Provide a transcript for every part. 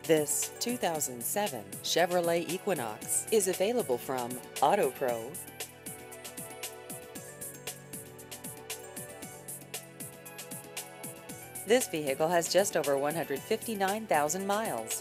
This 2007 Chevrolet Equinox is available from AutoPro. This vehicle has just over 159,000 miles.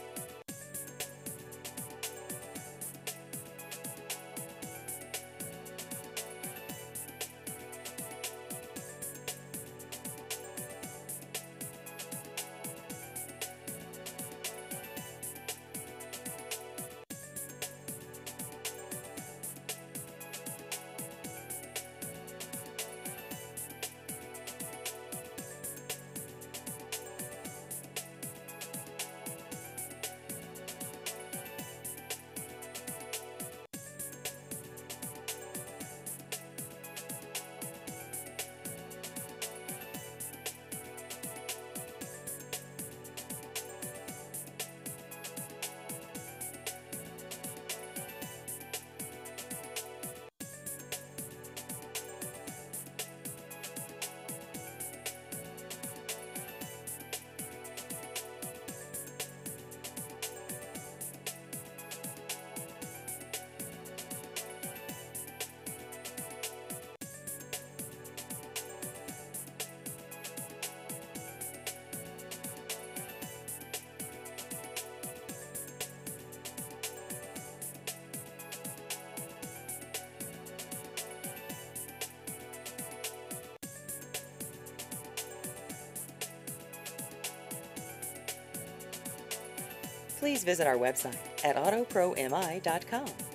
Please visit our website at autopromi.com.